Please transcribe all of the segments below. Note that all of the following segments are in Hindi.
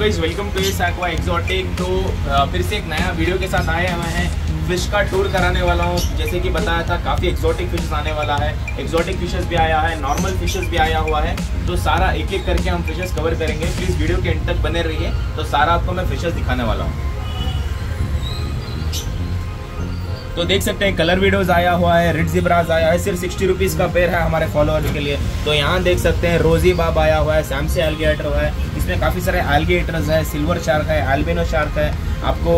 Guys welcome to S aqua exotic. तो फिर से एक नया वीडियो के साथ आए हुए हैं। फिश का टूर कराने वाला हूँ। जैसे कि बताया था काफ़ी एक्सोटिक फिशेस आने वाला है। एक्सोटिक फिशेस भी आया है, नॉर्मल फिशेस भी आया हुआ है। तो सारा एक एक करके हम फिशेस कवर करेंगे। प्लीज़ वीडियो के एंड तक बने रहिए। तो सारा आपको मैं फिशेस दिखाने वाला हूँ। तो देख सकते हैं कलर वीडियोस आया हुआ है, रेड ज़ेब्रास आया है, सिर्फ 60 रुपीज़ का पेयर है हमारे फॉलोअर्स के लिए। तो यहाँ देख सकते हैं रोजी बाब आया हुआ है, सैमसे एल्गेटर है, इसमें काफ़ी सारे एल्गेटर्स है, सिल्वर शार्क है, एल्बिनो शार्क है। आपको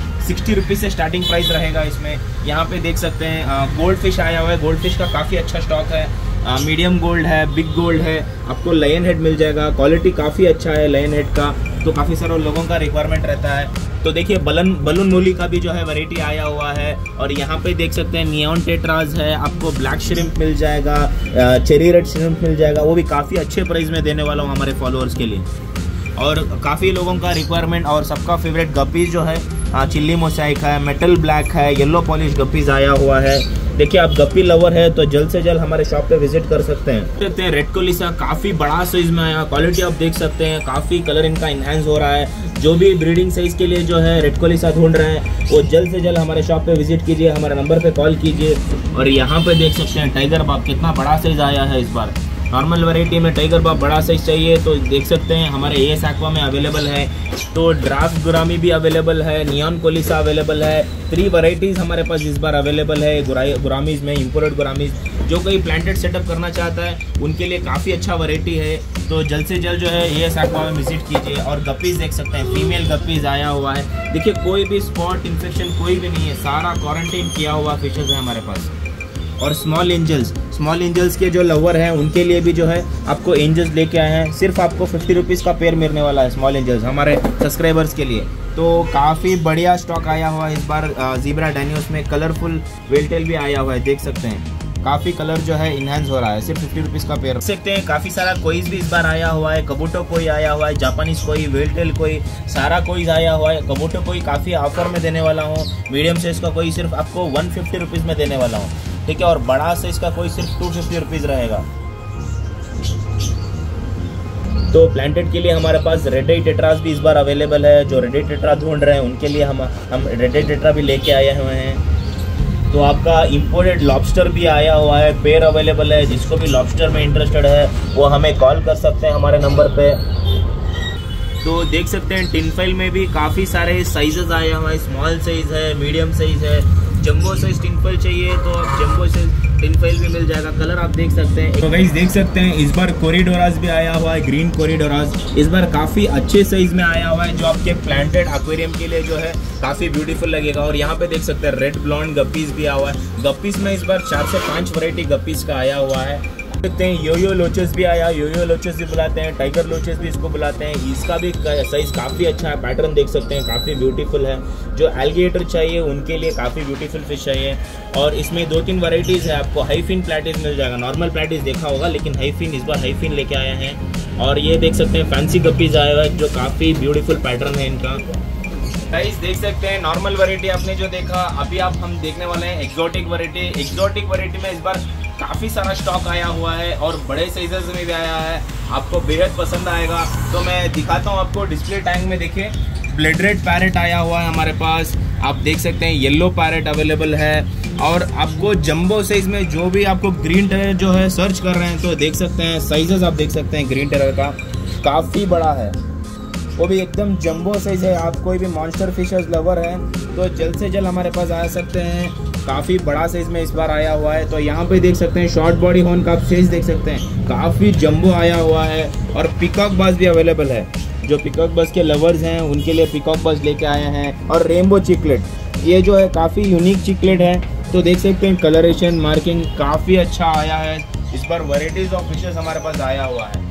60 रुपीज़ से स्टार्टिंग प्राइस रहेगा इसमें। यहाँ पे देख सकते हैं गोल्ड फिश आया हुआ है। गोल्ड फिश का काफ़ी अच्छा स्टॉक है। मीडियम गोल्ड है, बिग गोल्ड है, आपको लायन हेड मिल जाएगा। क्वालिटी काफ़ी अच्छा है लायन हेड का, तो काफ़ी सारे लोगों का रिक्वायरमेंट रहता है। तो देखिए बलून मूली का भी जो है वैरायटी आया हुआ है। और यहाँ पे देख सकते हैं नियॉन टेट्राज है, आपको ब्लैक श्रिम्प मिल जाएगा, चेरी रेड श्रिम्प मिल जाएगा। वो भी काफ़ी अच्छे प्राइस में देने वाला हूँ हमारे फॉलोअर्स के लिए। और काफ़ी लोगों का रिक्वायरमेंट और सबका फेवरेट गप्पीज जो है चिल्ली मोसाइक है, मेटल ब्लैक है, येलो पॉलिश गप्पीज आया हुआ है। देखिए आप गप्पी लवर है तो जल्द से जल्द हमारे शॉप पे विजिट कर सकते हैं। देखते हैं रेड कोलिसा काफ़ी बड़ा साइज में आया। क्वालिटी आप देख सकते हैं, काफ़ी कलर इनका इनहेंस हो रहा है। जो भी ब्रीडिंग साइज के लिए जो है रेड कोलिसा ढूंढ रहे हैं वो जल्द से जल्द हमारे शॉप पे विजिट कीजिए, हमारे नंबर पे कॉल कीजिए। और यहाँ पे देख सकते हैं टाइगर बाब कितना बड़ा साइज आया है इस बार। नॉर्मल वैरायटी में टाइगर बाब बड़ा साइज चाहिए तो देख सकते हैं हमारे एस एक्वा में अवेलेबल है। तो ड्राफ्ट गुरामी भी अवेलेबल है, नियॉन कोलिसा अवेलेबल है। 3 वैरायटीज़ हमारे पास इस बार अवेलेबल है गुरामीज़ में, इंपोर्टेड गुरामीज़। जो कोई प्लांटेड सेटअप करना चाहता है उनके लिए काफ़ी अच्छा वैरायटी है। तो जल्द से जल्द जो है एस एक्वा में विजिट कीजिए। और गप्पीज़ देख सकते हैं, फीमेल गप्पीज़ आया हुआ है। देखिए कोई भी स्पॉट इन्फेक्शन कोई भी नहीं है, सारा क्वारंटाइन किया हुआ फिशेज है हमारे पास। और स्मॉल एंजल्स के जो लवर हैं उनके लिए भी जो है आपको एंजल्स लेके आए हैं। सिर्फ आपको 50 रुपीज़ का पेयर मिलने वाला है स्मॉल एंजल्स हमारे सब्सक्राइबर्स के लिए। तो काफ़ी बढ़िया स्टॉक आया हुआ है इस बार ज़ीब्रा डैनियोस में। कलरफुल वेलटेल भी आया हुआ है, देख सकते हैं काफ़ी कलर जो है इनहेंस हो रहा है। सिर्फ 50 रुपीज़ का पेयर देख सकते हैं। काफ़ी सारा कोईज भी इस बार आया हुआ है। कबूटो कोई आया हुआ है, जापानीज कोई, वेलटेल कोई, सारा कोईज आया हुआ है। कबूटो कोई काफ़ी ऑफर में देने वाला हूँ। मीडियम साइज का कोई सिर्फ आपको 150 रुपीज़ में देने वाला हूँ, ठीक है। और बड़ा साइज का कोई सिर्फ 250 रुपीज़ रहेगा। तो प्लांटेड के लिए हमारे पास रेड आई टेट्रास भी इस बार अवेलेबल है। जो रेड आई टेट्रा ढूंढ रहे हैं उनके लिए हम रेड आई टेट्रा भी लेके आए हुए हैं। तो आपका इंपोर्टेड लॉबस्टर भी आया हुआ है, पेयर अवेलेबल है। जिसको भी लॉबस्टर में इंटरेस्टेड है वो हमें कॉल कर सकते हैं हमारे नंबर पे। तो देख सकते हैं टिन फाइल में भी काफ़ी सारे साइजेस आया हुआ है। स्मॉल साइज़ है, मीडियम साइज़ है, जंबो साइज टिन फाइल चाहिए तो आप जंबो साइज टिन फाइल भी मिल जाएगा। कलर आप देख सकते हैं। तो गाइस देख सकते हैं इस बार कोरिडोरास भी आया हुआ है, ग्रीन कोरिडोरास इस बार काफ़ी अच्छे साइज में आया हुआ है, जो आपके प्लांटेड एक्वेरियम के लिए जो है काफ़ी ब्यूटीफुल लगेगा। और यहाँ पे देख सकते हैं रेड ब्लॉन्ड गप्पीज भी आया हुआ है। गप्पीज में इस बार 4 से 5 वैरायटी गप्पीज का आया हुआ है। देखते हैं योयो लोचस भी आया, योयो लोचस भी बुलाते हैं, टाइगर लोचस भी इसको बुलाते हैं। इसका भी साइज काफ़ी अच्छा है, पैटर्न देख सकते हैं काफ़ी ब्यूटीफुल है। जो एल्गेटर चाहिए उनके लिए काफ़ी ब्यूटीफुल फिश चाहिए। और इसमें 2-3 वैरायटीज़ है। आपको हाई फिन प्लेटिस मिल जाएगा। नॉर्मल प्लेटिस देखा होगा लेकिन हाई फिन इस बार हाई फिन लेके आए हैं। और ये देख सकते हैं फैंसी गप्पीज आया हुआ है जो काफ़ी ब्यूटीफुल पैटर्न है इनका। गाइस देख सकते हैं नॉर्मल वैरायटी आपने जो देखा, अभी आप हम देखने वाले हैं एक्सोटिक वैरायटी। एक्सोटिक वैरायटी में इस बार काफ़ी सारा स्टॉक आया हुआ है और बड़े साइजेस में भी आया है। आपको बेहद पसंद आएगा। तो मैं दिखाता हूँ आपको डिस्प्ले टैंक में। देखिए ब्लेड रेड पैरेट आया हुआ है हमारे पास, आप देख सकते हैं येलो पैरेट अवेलेबल है। और आपको जंबो साइज में जो भी आपको ग्रीन टेरर जो है सर्च कर रहे हैं तो देख सकते हैं साइजेस आप देख सकते हैं। ग्रीन टेरर का काफ़ी बड़ा है, वो भी एकदम जंबो साइज है। आप कोई भी मॉन्स्टर फिशर्स लवर है तो जल्द से जल्द हमारे पास आ सकते हैं। काफ़ी बड़ा साइज में इस बार आया हुआ है। तो यहाँ पे देख सकते हैं शॉर्ट बॉडी हॉर्न का आप साइज देख सकते हैं, काफ़ी जंबो आया हुआ है। और पिकॉक बाज भी अवेलेबल है। जो पिकॉक बाज के लवर्स हैं उनके लिए पिकॉक बाज लेके आए हैं। और रेनबो चिकलेट, ये जो है काफ़ी यूनिक चिकलेट है। तो देख सकते हैं कलरेशन मार्किंग काफ़ी अच्छा आया है। इस बार वैरायटीज़ ऑफ फिशेस हमारे पास आया हुआ है।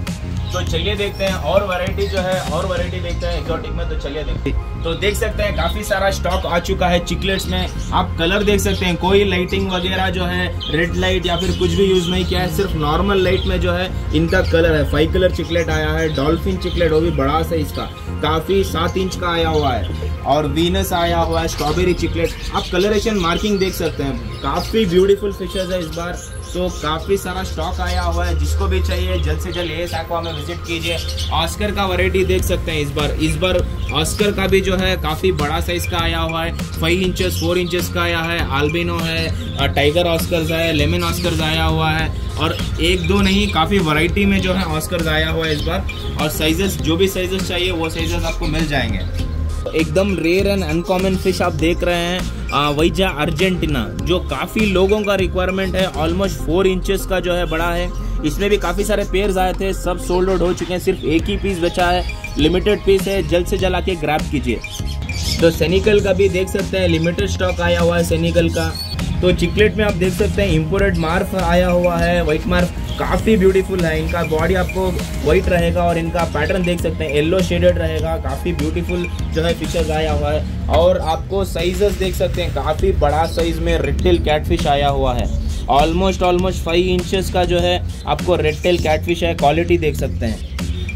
तो चलिए देखते हैं और वैरायटी जो है और वैरायटी देखते हैं एक्सोटिक में। तो चलिए देखते हैं। तो देख सकते हैं काफ़ी सारा स्टॉक आ चुका है चिकलेट्स में। आप कलर देख सकते हैं, कोई लाइटिंग वगैरह जो है रेड लाइट या फिर कुछ भी यूज़ नहीं किया है। सिर्फ नॉर्मल लाइट में जो है इनका कलर है। 5 कलर चिकलेट आया है। डॉल्फिन चिकलेट वो भी बड़ा साइज का, काफ़ी 7 इंच का आया हुआ है। और वीनस आया हुआ है, स्ट्रॉबेरी चिकलेट। आप कलरेशन मार्किंग देख सकते हैं, काफ़ी ब्यूटीफुल फिशेज है इस बार। तो काफ़ी सारा स्टॉक आया हुआ है, जिसको भी चाहिए जल्द से जल्द एएस एक्वा में विजिट कीजिए। ऑस्कर का वैरायटी देख सकते हैं इस बार ऑस्कर का भी जो है काफ़ी बड़ा साइज का आया हुआ है, 5 इंचेस 4 इंचेस का आया है, आल्बिनो है, टाइगर ऑस्कर्स है, लेमन ऑस्कर्स आया हुआ है, और एक दो नहीं काफ़ी वैरायटी में जो है ऑस्कर्स आया हुआ है इस बार। और साइजेस जो भी साइजेस चाहिए वो साइजेस आपको मिल जाएंगे। एकदम रेयर एंड अनकॉमन फिश आप देख रहे हैं वैजा अर्जेंटीना, जो काफ़ी लोगों का रिक्वायरमेंट है। ऑलमोस्ट 4 इंचेस का जो है बड़ा है। इसमें भी काफ़ी सारे पेयर्स आए थे, सब सोल्ड आउट हो चुके हैं, सिर्फ एक ही पीस बचा है, लिमिटेड पीस है, जल्द से जल्द आके ग्रैब कीजिए। तो सेनिकल का भी देख सकते हैं लिमिटेड स्टॉक आया हुआ है सेनिकल का। तो चिकलेट में आप देख सकते हैं इम्पोर्टेड मार्फ आया हुआ है, वाइट मार्फ काफ़ी ब्यूटीफुल है। इनका बॉडी आपको वाइट रहेगा और इनका पैटर्न देख सकते हैं येलो शेडेड रहेगा, काफ़ी ब्यूटीफुल जो है फिशेस आया हुआ है। और आपको साइजेस देख सकते हैं, काफ़ी बड़ा साइज में रेड टेल कैटफिश आया हुआ है। ऑलमोस्ट 5 इंचेस का जो है आपको रेड टेल कैटफिश है, क्वालिटी देख सकते हैं।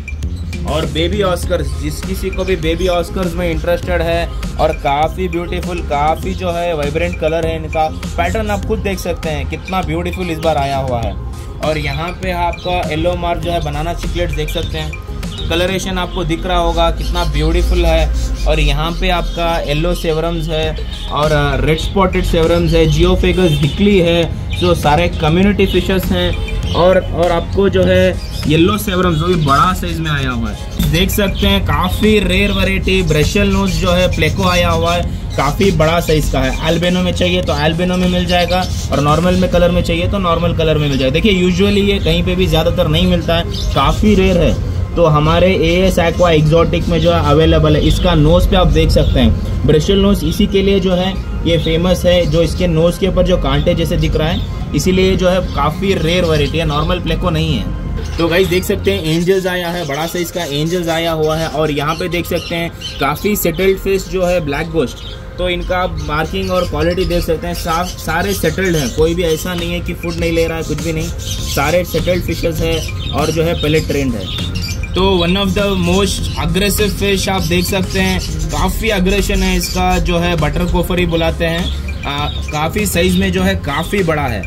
और बेबी ऑस्कर्स, जिस किसी को भी बेबी ऑस्कर्स में इंटरेस्टेड है, और काफ़ी ब्यूटीफुल, काफ़ी जो है वाइब्रेंट कलर है इनका। पैटर्न आप खुद देख सकते हैं कितना ब्यूटीफुल इस बार आया हुआ है। और यहाँ पे आपका येलो मार्क जो है बनाना चिकलेट्स देख सकते हैं, कलरेशन आपको दिख रहा होगा कितना ब्यूटीफुल है। और यहाँ पे आपका येलो सेवरम्स है और रेड स्पॉटेड सेवरम्स है, जियोफेगस हिकली है, जो सारे कम्युनिटी फिशेस हैं। और आपको जो है येलो सेवरम्स, वो भी बड़ा साइज में आया हुआ है, देख सकते हैं। काफ़ी रेयर वैरायटी ब्रशल नोज जो है प्लेको आया हुआ है, काफ़ी बड़ा साइज का है। एल्बिनो में चाहिए तो एल्बिनो में मिल जाएगा, और नॉर्मल में कलर में चाहिए तो नॉर्मल कलर में मिल जाएगा। देखिए यूजुअली ये कहीं पे भी ज़्यादातर नहीं मिलता है, काफ़ी रेयर है। तो हमारे एएस एक्वा एक्सोटिक में जो है अवेलेबल है। इसका नोज़ पे आप देख सकते हैं, ब्रशल नोज इसी के लिए जो है ये फेमस है, जो इसके नोज़ के ऊपर जो कांटे जैसे दिख रहा है, इसीलिए जो है काफ़ी रेयर वैरायटी है, नॉर्मल प्लेको नहीं है। तो गाइस देख सकते हैं एंजल्स आया है, बड़ा साइज का एंजल्स आया हुआ है। और यहाँ पे देख सकते हैं काफ़ी सेटल्ड फिश जो है ब्लैक गोस्ट, तो इनका मार्किंग और क्वालिटी देख सकते हैं, सारे सेटल्ड हैं, कोई भी ऐसा नहीं है कि फूड नहीं ले रहा है, कुछ भी नहीं, सारे सेटल्ड फिशेस है और जो है पहले ट्रेंड है। तो one of the most aggressive fish आप देख सकते हैं, काफ़ी अग्रेशन है इसका, जो है बटर कोफर ही बुलाते हैं। काफ़ी साइज में जो है काफ़ी बड़ा है।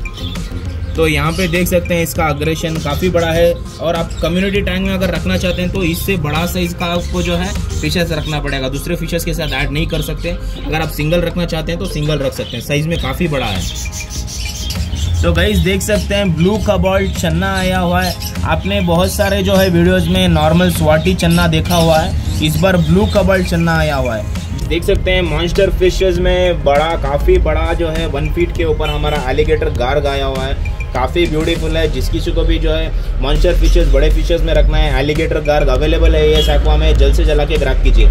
तो यहाँ पे देख सकते हैं इसका अग्रेशन काफ़ी बड़ा है। और आप कम्युनिटी टैंक में अगर रखना चाहते हैं तो इससे बड़ा साइज का आपको जो है फिशेस रखना पड़ेगा, दूसरे फिशेस के साथ ऐड नहीं कर सकते। अगर आप सिंगल रखना चाहते हैं तो सिंगल रख सकते हैं, साइज में काफ़ी बड़ा है। तो गाइस देख सकते हैं ब्लू कबाल्ट चन्ना आया हुआ है। आपने बहुत सारे जो है वीडियोस में नॉर्मल स्वाटी चन्ना देखा हुआ है, इस बार ब्लू कबाल्ट चन्ना आया हुआ है। देख सकते हैं मॉन्स्टर फिशेस में बड़ा, काफ़ी बड़ा जो है 1 फीट के ऊपर हमारा एलिगेटर गार्ग आया हुआ है, काफ़ी ब्यूटीफुल है। जिस किसी को भी जो है मॉन्स्टर फिशेस, बड़े फिशेस में रखना है, एलिगेटर गार्ग अवेलेबल है एएस एक्वा में, जल्द से जल्द आके ग्रैब कीजिए।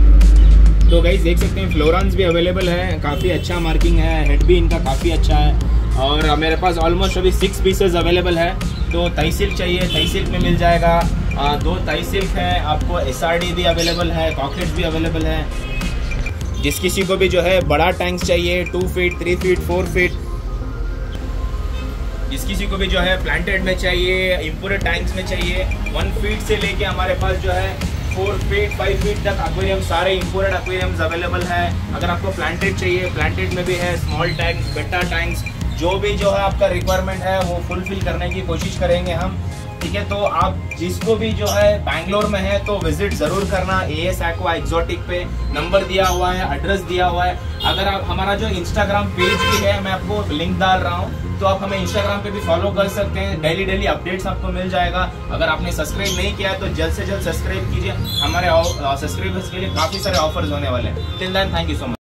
तो गाइस देख सकते हैं फ्लोरांस भी अवेलेबल है, काफ़ी अच्छा मार्किंग है, हेड भी इनका काफ़ी अच्छा है। और मेरे पास ऑलमोस्ट अभी 6 पीसेस अवेलेबल है। तो थाई सिल्क चाहिए, थाई सिल्क में मिल जाएगा, 2 थाई सिल्क है, आपको एसआरडी भी अवेलेबल है, कॉकरेट्स भी अवेलेबल है। जिस किसी को भी जो है बड़ा टैंक्स चाहिए, 2 फीट 3 फीट 4 फीट, जिस किसी को भी जो है प्लांटेड में चाहिए, इम्पोर्टेड टैंक्स में चाहिए, 1 फीट से लेके हमारे पास जो है 4 फीट 5 फीट तक एक्वेरियम, सारे इम्पोर्टेड एक्वेरियम्स अवेलेबल है। अगर आपको प्लांटेड चाहिए, प्लांटेड में भी है, स्मॉल टैंक्स, बेटा टैंक्स, जो भी जो है आपका रिक्वायरमेंट है वो फुलफिल करने की कोशिश करेंगे हम, ठीक है। तो आप जिसको भी जो है बैंगलोर में है तो विजिट ज़रूर करना एएस एक्वा एक्सोटिक पे, नंबर दिया हुआ है, एड्रेस दिया हुआ है। अगर आप हमारा जो इंस्टाग्राम पेज भी है, मैं आपको लिंक डाल रहा हूँ, तो आप हमें इंस्टाग्राम पे भी फॉलो कर सकते हैं, डेली अपडेट्स आपको मिल जाएगा। अगर आपने सब्सक्राइब नहीं किया तो जल्द से जल्द सब्सक्राइब कीजिए, हमारे सब्सक्राइबर्स के लिए काफ़ी सारे ऑफर्स होने वाले हैं। Till then thank you so much.